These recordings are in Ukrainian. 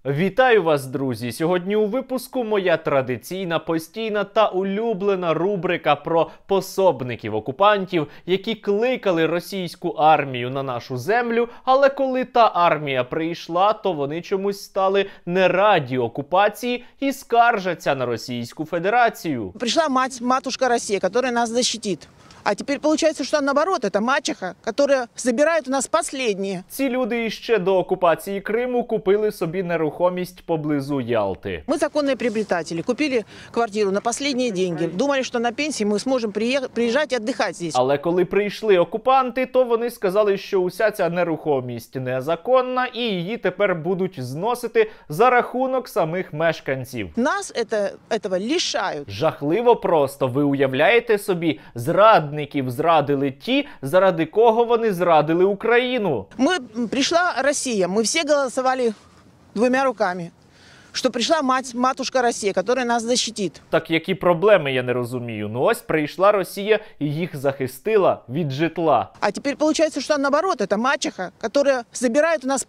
Вітаю вас, друзі! Сьогодні у випуску моя традиційна, постійна та улюблена рубрика про пособників окупантів, які кликали російську армію на нашу землю, але коли та армія прийшла, то вони чомусь стали не раді окупації і скаржаться на Російську Федерацію. Пришла матушка Россия, которая нас защитит. А теперь получается, что наоборот, это мачеха, которая забирает у нас последние. Ці люди іще до окупації Криму купили собі нерухомість поблизу Ялти. Мы законные приобретатели, купили квартиру на последние деньги. Думали, что на пенсии мы сможем приезжать и отдыхать здесь. Але коли прийшли окупанти, то вони сказали, що уся ця нерухомість незаконна і її тепер будуть зносити за рахунок самих мешканців. Нас этого лишают. Жахливо просто. Ви уявляєте собі, зрадників зрадили ті, заради кого вони зрадили Україну. Пришла Россия, мы все голосовали двумя руками, что пришла матушка Россия, которая нас защитит. Так які проблеми, я не розумію. Ну ось прийшла Росія і їх захистила від житла. А теперь получается, что наоборот, это мачеха, которая забирает у нас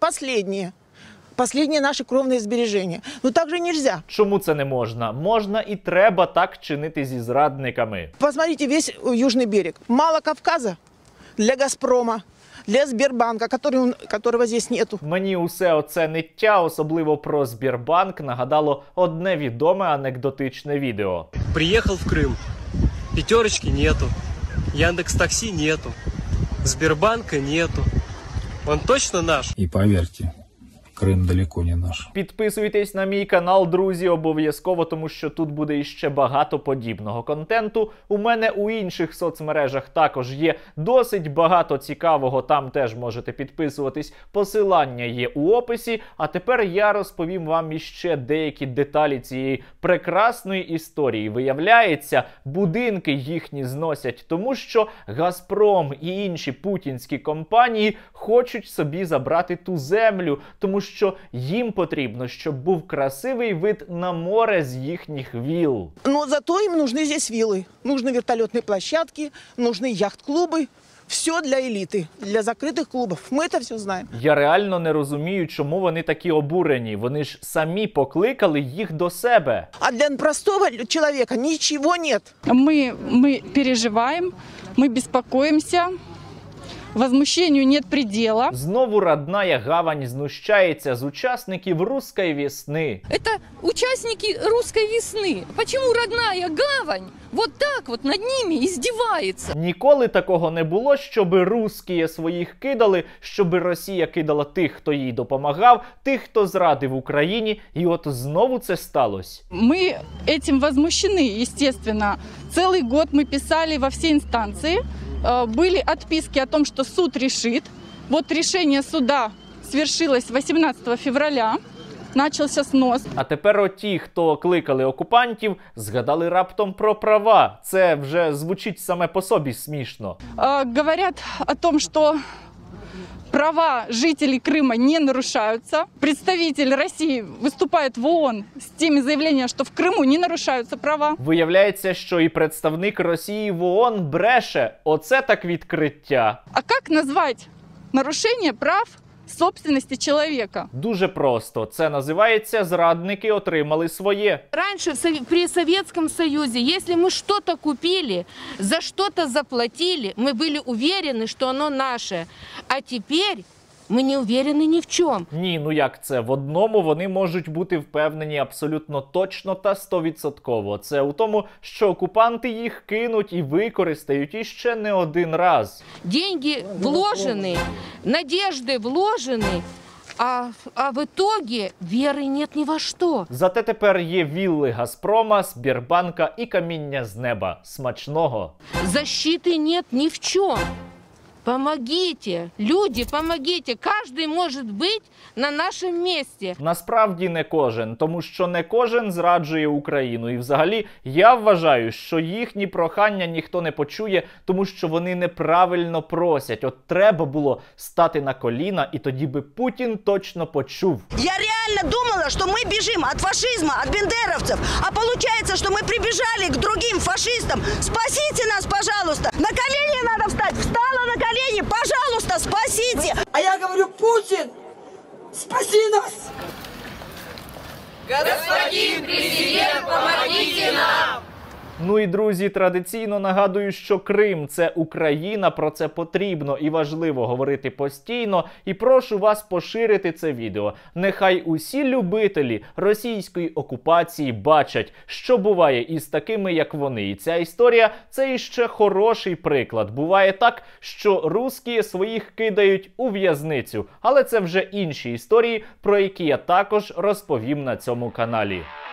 последние наши кровные сбережения. Ну так же нельзя. Чому це не можна? Можна і треба так чинити зі зрадниками. Посмотрите весь Южный берег. Мало Кавказа для Газпрома, для Сбербанка, которого здесь нету. Мені усе оце ниття, особливо про Сбербанк, нагадало одне відоме анекдотичне відео. Приехал в Крым, пятерочки нету, Яндекс.Такси нету, Сбербанка нету. Он точно наш? И поверьте, Крим далеко не наш. Підписуйтесь на мій канал, друзі, обов'язково, тому що тут буде іще багато подібного контенту. У мене у інших соцмережах також є досить багато цікавого, там теж можете підписуватись. Посилання є у описі. А тепер я розповім вам іще деякі деталі цієї прекрасної історії. Виявляється, будинки їхні зносять, тому що Газпром і інші путінські компанії хочуть собі забрати ту землю, тому що їм потрібно, щоб був красивий вид на море з їхніх віл. Но зато им нужны здесь виллы, нужны вертолетные площадки, нужны яхт-клубы. Все для элиты, для закрытых клубов. Мы это все знаем. Я реально не розумію, чому вони такі обурені. Вони ж самі покликали їх до себе. А для простого человека ничего нет. Мы переживаем, мы беспокоимся. Возмущению нет предела. Знову родная гавань знущається з учасників «Русской весны». Это участники «Русской весны». Почему родная гавань вот так вот над ними издевается? Ніколи такого не було, щоби русские своїх кидали, щоби Росія кидала тих, хто їй допомагав, тих, хто зрадив Україні, і от знову це сталося. Мы этим возмущены, естественно. Целый год мы писали во все инстанции. Были отписки о том, что суд решит. Вот решение суда свершилось 18 февраля. Начався снос. А тепер оті, хто кликали окупантів, згадали раптом про права. Це вже звучить саме по собі смішно. Говорят о том, что права жителей Крыма не нарушаются. Представитель России выступает в ООН с теми заявлениями, что в Крыму не нарушаются права. Виявляється, що і представник Росії в ООН бреше. Оце так відкриття. А как назвать нарушение прав собственности человека? Дуже просто. Це називається «зрадники отримали своє». Раньше при Советском Союзе, если мы что-то купили, за что-то заплатили, мы были уверены, что оно наше. А теперь ми не уверені ні в чому. Ні, ну як це? В одному вони можуть бути впевнені абсолютно точно та 100%. Це у тому, що окупанти їх кинуть і використають іще не один раз. Деньги вложені, надежди вложені, а в итоге віри нет ні во що. Зате тепер є вілли Газпрома, Сбербанка і каміння з неба. Смачного! Защиты нет ни в чем. Помогите, люди, помогите. Каждый может быть на нашому місці. Насправді не кожен, тому що не кожен зраджує Україну. І взагалі я вважаю, що їхні прохання ніхто не почує, тому що вони неправильно просять. От треба було стати на коліна, і тоді би Путін точно почув. Я реально думала, что мы бежим от фашизма, от бендеровцев. А получается, что мы прибежали к другим фашистам. Спасите нас, пожалуйста. На колени надо встать. Встала на колени. Пожалуйста, спасите. А я говорю, Путин, спаси нас. Господин президент, помогите нам! Ну і, друзі, традиційно нагадую, що Крим – це Україна, про це потрібно і важливо говорити постійно. І прошу вас поширити це відео. Нехай усі любителі російської окупації бачать, що буває із такими, як вони. І ця історія – це іще хороший приклад. Буває так, що русські своїх кидають у в'язницю. Але це вже інші історії, про які я також розповім на цьому каналі.